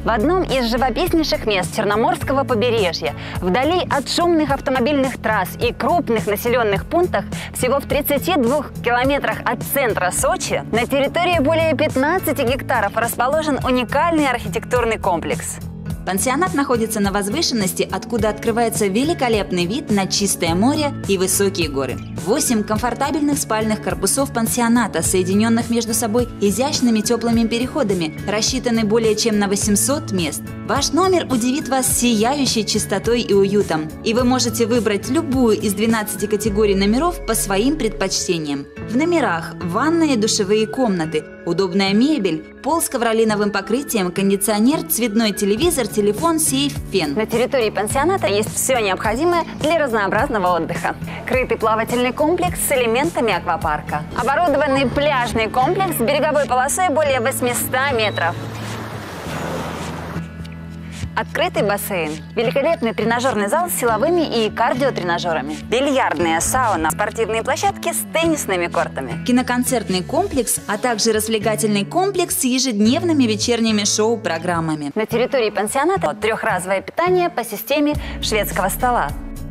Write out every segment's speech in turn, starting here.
В одном из живописнейших мест Черноморского побережья, вдали от шумных автомобильных трасс и крупных населенных пунктах, всего в 32 километрах от центра Сочи, на территории более 15 гектаров расположен уникальный архитектурный комплекс. Пансионат находится на возвышенности, откуда открывается великолепный вид на чистое море и высокие горы. 8 комфортабельных спальных корпусов пансионата, соединенных между собой изящными теплыми переходами, рассчитаны более чем на 800 мест. Ваш номер удивит вас сияющей чистотой и уютом, и вы можете выбрать любую из 12 категорий номеров по своим предпочтениям. В номерах ванная и душевые комнаты, удобная мебель, пол с ковролиновым покрытием, кондиционер, цветной телевизор, телефон, сейф, фен. На территории пансионата есть все необходимое для разнообразного отдыха. Крытый плавательный комплекс с элементами аквапарка. Оборудованный пляжный комплекс с береговой полосой более 800 метров. Открытый бассейн, великолепный тренажерный зал с силовыми и кардиотренажерами, бильярдная сауна, спортивные площадки с теннисными кортами, киноконцертный комплекс, а также развлекательный комплекс с ежедневными вечерними шоу-программами. На территории пансионата трехразовое питание по системе шведского стола.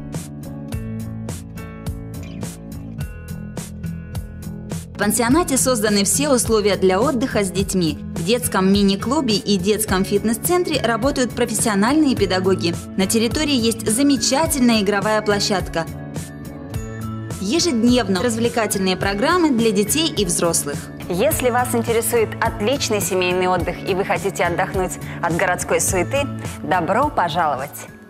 В пансионате созданы все условия для отдыха с детьми. В детском мини-клубе и детском фитнес-центре работают профессиональные педагоги. На территории есть замечательная игровая площадка. Ежедневно развлекательные программы для детей и взрослых. Если вас интересует отличный семейный отдых и вы хотите отдохнуть от городской суеты, добро пожаловать!